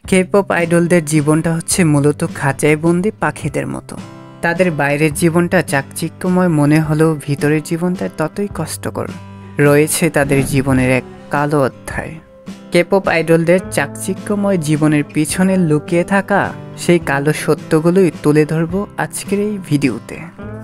K-pop আইডলদের জীবনটা হচ্ছে মূলত খাঁচায় বন্দি পাখিদের মতো। তাদের বাইরের জীবনটা চাকচিক্যময় মনে হলেও ভিতরের জীবনটা ততই কষ্টকর। রয়েছে তাদের জীবনের এক কালো অধ্যায়। কে-পপ আইডলদের চাকচিক্যময় জীবনের পিছনে লুকিয়ে থাকা সেই কালো সত্যগুলোই তুলে ধরব আজকের এই ভিডিওতে।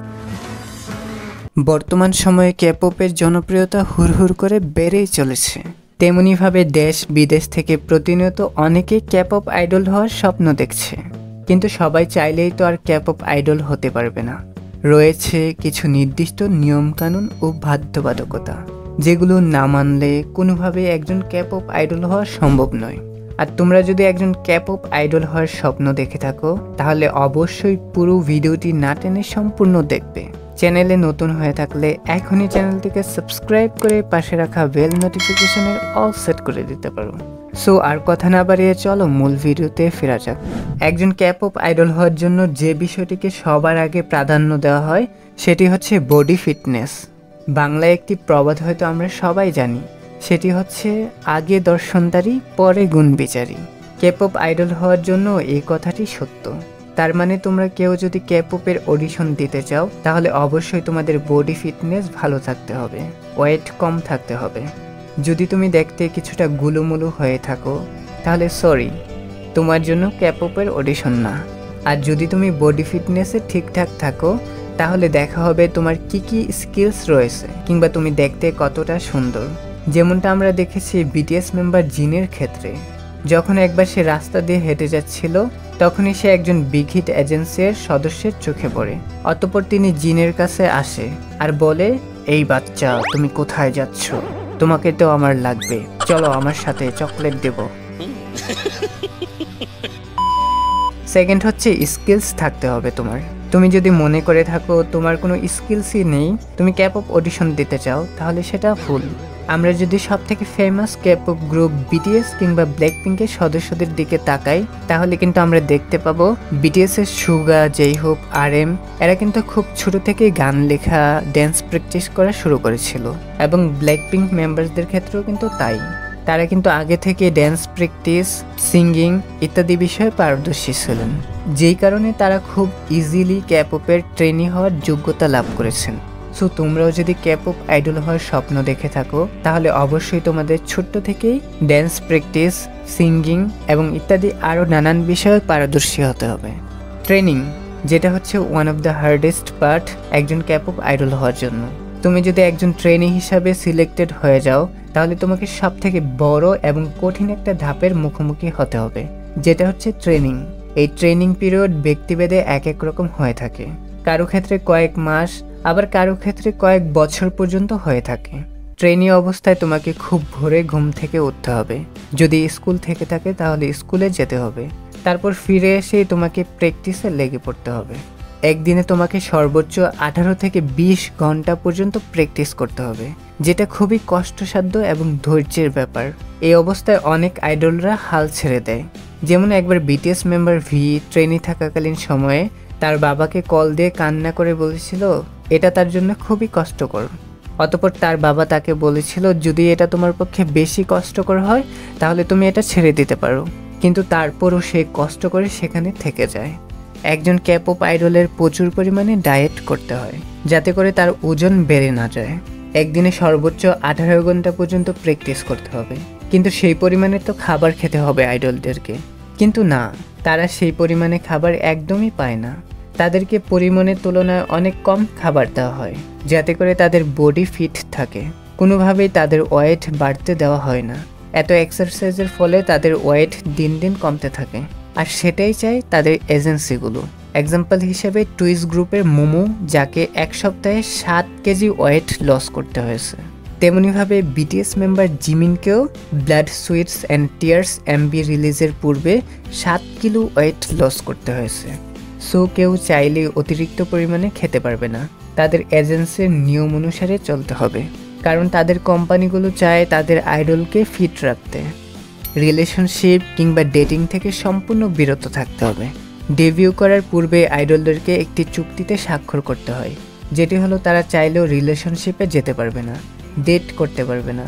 বর্তমান সময়ে কে-পপের জনপ্রিয়তা হুড়হুড় করে বেড়েই চলেছে। তেমনিভাবে দেশ বিদেশ থেকে প্রতিনিয়ত অনেকেই কে-পপ আইডল হওয়ার স্বপ্ন দেখছে, কিন্তু সবাই চাইলেই তো আর কে-পপ আইডল হতে পারবে না। রয়েছে কিছু নির্দিষ্ট নিয়মকানুন ও বাধ্যবাধকতা, যেগুলো না মানলে কোনোভাবেই একজন কে-পপ আইডল হওয়া সম্ভব নয়। আর তোমরা যদি একজন কে-পপ আইডল হওয়ার স্বপ্ন দেখে থাকো, তাহলে অবশ্যই পুরো ভিডিওটি না টেনে সম্পূর্ণ দেখবে। চ্যানেলে নতুন হয়ে থাকলে এখনই চ্যানেলটিকে সাবস্ক্রাইব করে পাশে রাখা বেল নোটিফিকেশনের অল সেট করে দিতে পারো। সো আর কথা না বাড়িয়ে চলো মূল ভিডিওতে ফেরা যাক। একজন কে-পপ আইডল হওয়ার জন্য যে বিষয়টিকে সবার আগে প্রাধান্য দেওয়া হয় সেটি হচ্ছে বডি ফিটনেস। বাংলায় একটি প্রবাদ হয়তো আমরা সবাই জানি, সেটি হচ্ছে আগে দর্শনদারি পরে গুণ বিচারি। কে-পপ আইডল হওয়ার জন্য এই কথাটি সত্য। তার মানে তোমরা কেউ যদি কে-পপের অডিশন দিতে চাও, তাহলে অবশ্যই তোমাদের বডি ফিটনেস ভালো থাকতে হবে, ওয়েট কম থাকতে হবে। যদি তুমি দেখতে কিছুটা গুলুমুলু হয়ে থাকো, তাহলে সরি, তোমার জন্য কে-পপের অডিশন না। আর যদি তুমি বডি ফিটনেসে ঠিকঠাক থাকো, তাহলে দেখা হবে তোমার কি কি স্কিলস রয়েছে, কিংবা তুমি দেখতে কতটা সুন্দর। যেমনটা আমরা দেখেছি বিটিএস মেম্বার জিনের ক্ষেত্রে। যখন একবার সে রাস্তা দিয়ে হেঁটে যাচ্ছিল, তখনই সে একজন বিগ হিট এজেন্সির সদস্যের চোখে পড়ে। অতঃপর তিনি জিনের কাছে আসে আর বলে, এই বাচ্চা, তুমি কোথায় যাচ্ছ? তোমাকে তো আমার লাগবে, চলো আমার সাথে, চকলেট দেব। সেকেন্ড হচ্ছে স্কিলস থাকতে হবে তোমার। তুমি যদি মনে করে থাকো তোমার কোনো স্কিলসই নেই, তুমি কে-পপ অডিশন দিতে চাও, তাহলে সেটা ভুল। আমরা যদি সবথেকে ফেমাস কে-পপ গ্রুপ বিটিএস কিংবা ব্ল্যাকপিঙ্কের সদস্যদের দিকে তাকাই, তাহলে কিন্তু আমরা দেখতে পাবো বিটিএস এর সুগা, জেইহোপ, RM এরা কিন্তু খুব ছোট থেকেই গান লেখা, ড্যান্স প্র্যাকটিস করা শুরু করেছিল। এবং ব্ল্যাকপিঙ্ক মেম্বারসদের ক্ষেত্রেও কিন্তু তাই। তারা কিন্তু আগে থেকে ড্যান্স প্র্যাকটিস, সিঙ্গিং ইত্যাদি বিষয়ে পারদর্শী ছিলেন, যেই কারণে তারা খুব ইজিলি কে-পপের ট্রেনি হওয়ার যোগ্যতা লাভ করেছেন। সো তোমরাও যদি কে-পপ আইডল হওয়ার স্বপ্ন দেখে থাকো, তাহলে অবশ্যই তোমাদের ছোট্ট থেকেই ড্যান্স প্র্যাকটিস, সিঙ্গিং এবং ইত্যাদি আরও নানান বিষয়ে পারদর্শী হতে হবে। ট্রেনিং, যেটা হচ্ছে one of the hardest part একজন কে-পপ আইডল হওয়ার জন্য। তুমি যদি একজন ট্রেনি হিসাবে সিলেক্টেড হয়ে যাও, তাহলে তোমাকে সব থেকে বড় এবং কঠিন একটা ধাপের মুখোমুখি হতে হবে, যেটা হচ্ছে ট্রেনিং। এই ট্রেনিং পিরিয়ড ব্যক্তিভেদে এক এক রকম হয়ে থাকে। কারো ক্ষেত্রে কয়েক মাস, আবার কারো ক্ষেত্রে কয়েক বছর পর্যন্ত হয়ে থাকে। ট্রেনি অবস্থায় তোমাকে খুব ভোরে ঘুম থেকে উঠতে হবে। যদি স্কুল থেকে থাকে তাহলে স্কুলে যেতে হবে। তারপর ফিরে এসে তোমাকে প্র্যাকটিসে লেগে পড়তে হবে। একদিনে তোমাকে সর্বোচ্চ 18 থেকে 20 ঘন্টা পর্যন্ত প্র্যাকটিস করতে হবে, যেটা খুবই কষ্টসাধ্য এবং ধৈর্যের ব্যাপার। এই অবস্থায় অনেক আইডলরা হাল ছেড়ে দেয়। যেমন একবার বিটিএস মেম্বার ভি ট্রেনি থাকাকালীন সময়ে তার বাবাকে কল দিয়ে কান্না করে বলেছিল এটা তার জন্য খুবই কষ্টকর। অতঃপর তার বাবা তাকে বলেছিল, যদি এটা তোমার পক্ষে বেশি কষ্টকর হয় তাহলে তুমি এটা ছেড়ে দিতে পারো। কিন্তু তারপরও সে কষ্ট করে সেখানে থেকে যায়। একজন কে-পপ আইডলের প্রচুর পরিমাণে ডায়েট করতে হয়, যাতে করে তার ওজন বেড়ে না যায়। একদিনে সর্বোচ্চ 18 ঘন্টা পর্যন্ত প্র্যাকটিস করতে হবে। কিন্তু সেই পরিমাণে তো খাবার খেতে হবে আইডলদেরকে। কিন্তু না, তারা সেই পরিমাণে খাবার একদমই পায় না। তাদেরকে পরিমাণের তুলনায় অনেক কম খাবার দেওয়া হয়, যাতে করে তাদের বডি ফিট থাকে। কোনোভাবেই তাদের ওয়েট বাড়তে দেওয়া হয় না। এত এক্সারসাইজের ফলে তাদের ওয়েট দিন দিন কমতে থাকে। আর সেটাই চায় তাদের এজেন্সিগুলো। এক্সাম্পল হিসেবে টুইস গ্রুপের মোমো, যাকে এক সপ্তাহে 7 কেজি ওয়েট লস করতে হয়েছে। তেমনিভাবে বিটিএস মেম্বার জিমিনকেও blood sweats and tears MV রিলিজের পূর্বে 7 কিলো ওয়েট লস করতে হয়েছে। সো কেউ চাইলে অতিরিক্ত পরিমাণে খেতে পারবে না। তাদের এজেন্সির নিয়ম অনুসারে চলতে হবে, কারণ তাদের কোম্পানিগুলো চায় তাদের আইডলকে ফিট রাখতে। রিলেশনশিপ কিংবা ডেটিং থেকে সম্পূর্ণ বিরত থাকতে হবে। ডেবিউ করার পূর্বে আইডলদেরকে একটি চুক্তিতে স্বাক্ষর করতে হয়, যেটি হলো তারা চাইলেও রিলেশনশিপে যেতে পারবে না, ডেট করতে পারবে না,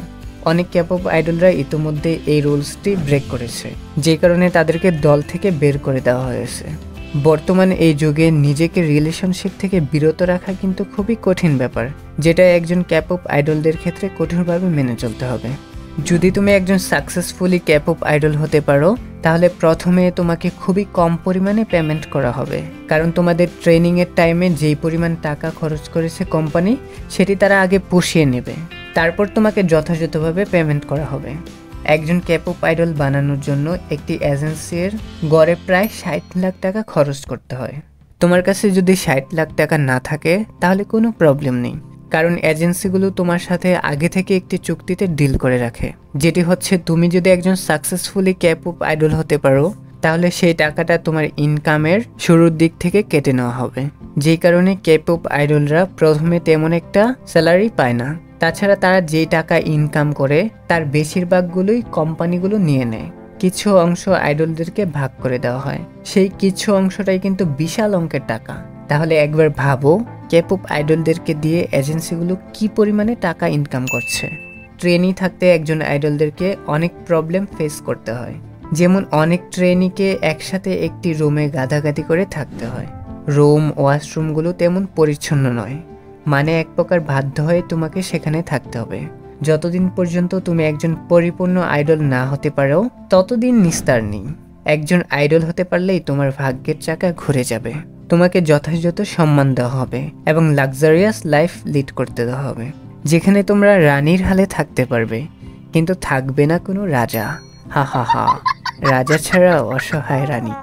অনেক ক্যাপপ আইডলরা ইতিমধ্যে এই রুলসটি ব্রেক করেছে, যে কারণে তাদেরকে দল থেকে বের করে দেওয়া হয়েছে। বর্তমান এই যুগে নিজেকে রিলেশনশিপ থেকে বিরত রাখা কিন্তু খুবই কঠিন ব্যাপার, যেটা একজন ক্যাপপ আইডলদের ক্ষেত্রে কঠোরভাবে মেনে চলতে হবে। যদি তুমি একজন সাকসেসফুলি ক্যাপপ আইডল হতে পারো, তাহলে প্রথমে তোমাকে খুবই কম পরিমাণে পেমেন্ট করা হবে, কারণ তোমাদের ট্রেনিংয়ের টাইমে যেই পরিমাণ টাকা খরচ করেছে কোম্পানি, সেটি তারা আগে পুষিয়ে নেবে। তারপর তোমাকে যথাযথভাবে পেমেন্ট করা হবে। একজন ক্যাপপ আইডল বানানোর জন্য একটি এজেন্সির গড়ে প্রায় 60 লাখ টাকা খরচ করতে হয়। তোমার কাছে যদি 60 লাখ টাকা না থাকে তাহলে কোনো প্রবলেম নেই, কারণ এজেন্সিগুলো তোমার সাথে আগে থেকে একটি চুক্তিতে ডিল করে রাখে, যেটি হচ্ছে তুমি যদি একজন সাকসেসফুলি ক্যাপপ আইডল হতে পারো, তাহলে সেই টাকাটা তোমার ইনকামের শুরুর দিক থেকে কেটে নেওয়া হবে। যেই কারণে ক্যাপপ আইডলরা প্রথমে তেমন একটা স্যালারি পায় না। তাছাড়া তারা যেই টাকা ইনকাম করে তার বেশিরভাগগুলোই কোম্পানিগুলো নিয়ে নেয়। কিছু অংশ আইডলদেরকে ভাগ করে দেওয়া হয়, সেই কিছু অংশটাই কিন্তু বিশাল অঙ্কের টাকা। তাহলে একবার ভাবো ক্যাপপ আইডলদেরকে দিয়ে এজেন্সিগুলো কি পরিমাণে টাকা ইনকাম করছে। ট্রেনি থাকতে একজন আইডলদেরকে অনেক প্রবলেম ফেস করতে হয়, যেমন অনেক ট্রেনিকে একসাথে একটি রুমে গাদাগাদি করে থাকতে হয়। রুম ওয়াশরুমগুলো তেমন পরিচ্ছন্ন নয়, মানে এক প্রকার বাধ্য হয়ে তোমাকে সেখানে থাকতে হবে। যতদিন পর্যন্ত তুমি একজন পরিপূর্ণ আইডল না হতে পারো ততদিন নিস্তার নেই। একজন আইডল হতে পারলেই তোমার ভাগ্যের চাকা ঘুরে যাবে। তোমাকে যথাযথ সম্মান দেওয়া হবে এবং লাক্সারিয়াস লাইফ লিড করতে দেওয়া হবে, যেখানে তোমরা রানীর হালে থাকতে পারবে, কিন্তু থাকবে না কোনো রাজা। হা হা হা, রাজা ছাড়া অসহায় রানী।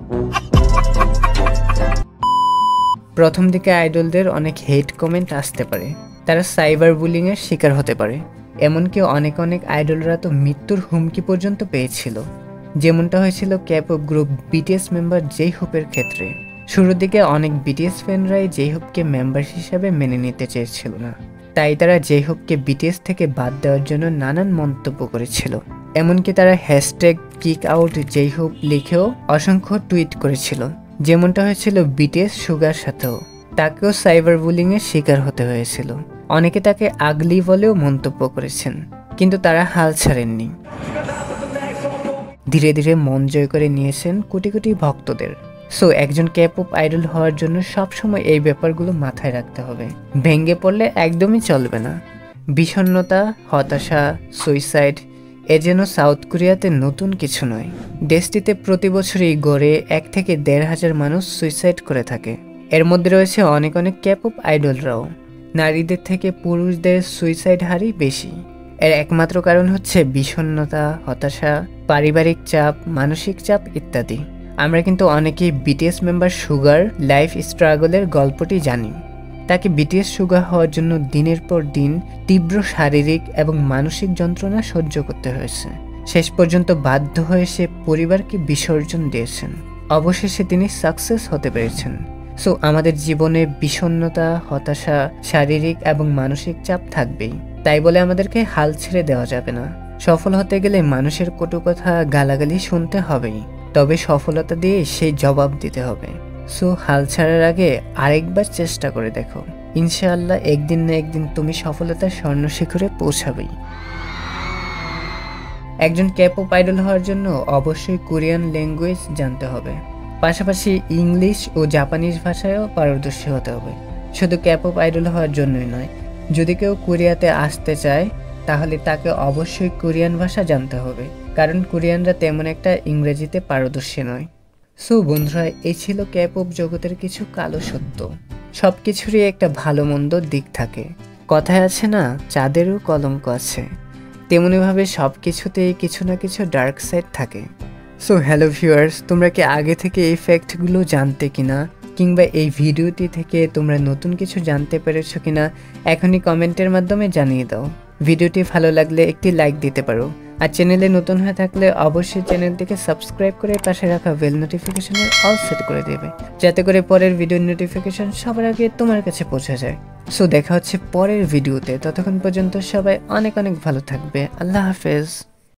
প্রথম দিকে আইডলদের অনেক হেট কমেন্ট আসতে পারে, তারা সাইবার বুলিংয়ের শিকার হতে পারে। এমনকি অনেক আইডলরা তো মৃত্যুর হুমকি পর্যন্ত পেয়েছিল, যেমনটা হয়েছিল K-pop group BTS member J হোপের ক্ষেত্রে। শুরুর দিকে অনেক বিটিএস ফ্যানরাই জে হোপকে মেম্বার হিসাবে মেনে নিতে চেয়েছিল না, তাই তারা জে হোপকে বিটিএস থেকে বাদ দেওয়ার জন্য নানান মন্তব্য করেছিল। এমনকি তারা hashtag kick out J Hope লিখেও অসংখ্য টুইট করেছিল, যেমনটা হয়েছিল বিটিএস সুগার সাথেও। তাকেও সাইবার বুলিংয়ের শিকার হতে হয়েছিল। অনেকে তাকে আগলি বলেও মন্তব্য করেছেন, কিন্তু তারা হাল ছাড়েননি। ধীরে ধীরে মন জয় করে নিয়েছেন কোটি কোটি ভক্তদের। সো একজন ক্যাপপ আইডল হওয়ার জন্য সবসময় এই ব্যাপারগুলো মাথায় রাখতে হবে। ভেঙে পড়লে একদমই চলবে না। বিষণ্ণতা, হতাশা, সুইসাইড এ যেন সাউথ কোরিয়াতে নতুন কিছু নয়। দেশটিতে প্রতি বছরই গড়ে 1 থেকে 1,500 মানুষ সুইসাইড করে থাকে। এর মধ্যে রয়েছে অনেক ক্যাপপ আইডলরাও। নারীদের থেকে পুরুষদের সুইসাইড হারই বেশি। এর একমাত্র কারণ হচ্ছে বিষণ্ণতা, হতাশা, পারিবারিক চাপ, মানসিক চাপ ইত্যাদি। আমরা কিন্তু অনেকেই বিটিএস মেম্বার সুগার লাইফ স্ট্রাগলের গল্পটি জানি। তাকে বিটিএস সুগার হওয়ার জন্য দিনের পর দিন তীব্র শারীরিক এবং মানসিক যন্ত্রণা সহ্য করতে হয়েছে। শেষ পর্যন্ত বাধ্য হয়ে সে পরিবারকে বিসর্জন দিয়েছেন। অবশেষে তিনি সাকসেস হতে পেরেছেন। সো আমাদের জীবনে বিষণ্ণতা, হতাশা, শারীরিক এবং মানসিক চাপ থাকবেই। তাই বলে আমাদেরকে হাল ছেড়ে দেওয়া যাবে না। সফল হতে গেলে মানুষের কটু কথা, গালাগালি শুনতে হবেই, তবে সফলতা দিয়ে সেই জবাব দিতে হবে। সো হাল ছাড়ার আগে আরেকবার চেষ্টা করে দেখো। ইনশাআল্লাহ একদিন না একদিন তুমি সফলতার স্বর্ণ শিখরে পৌঁছাবেই। একজন ক্যাপপ আইডল হওয়ার জন্য অবশ্যই কোরিয়ান ল্যাঙ্গুয়েজ জানতে হবে, পাশাপাশি ইংলিশ ও জাপানিজ ভাষায়ও পারদর্শী হতে হবে। শুধু ক্যাপপ আইডল হওয়ার জন্যই নয়, যদি কেউ কোরিয়াতে আসতে চায় তাহলে তাকে অবশ্যই কোরিয়ান ভাষা জানতে হবে, কারণ কোরিয়ানরা তেমন একটা ইংরেজিতে পারদর্শী নয়। সো বন্ধুরা, এই ছিল ক্যাপপ জগতের কিছু কালো সত্য। সব কিছুরই একটা ভালো মন্দ দিক থাকে। কথায় আছে না, চাঁদেরও কলঙ্ক আছে, তেমনিভাবে সব কিছুতেই কিছু না কিছু ডার্ক সাইড থাকে। সো হ্যালো ভিউয়ার্স, তোমরা কি আগে থেকে এই ফ্যাক্টগুলো জানতে কিনা, কিংবা এই ভিডিওটি থেকে তোমরা নতুন কিছু জানতে পেরেছো কিনা এখনই কমেন্টের মাধ্যমে জানিয়ে দাও। ভিডিওটি ভালো লাগলে একটি লাইক দিতে পারো, আর চ্যানেলে নতুন হয়ে থাকলে অবশ্যই চ্যানেলটিকে সাবস্ক্রাইব করে পাশে রাখা বেল নোটিফিকেশনের অল সেট করে দেবে, যাতে করে পরের ভিডিওর নোটিফিকেশন সবার আগে তোমার কাছে পৌঁছে যায়। সো দেখা হচ্ছে পরের ভিডিওতে। ততক্ষণ পর্যন্ত সবাই অনেক ভালো থাকবে। আল্লাহ হাফেজ।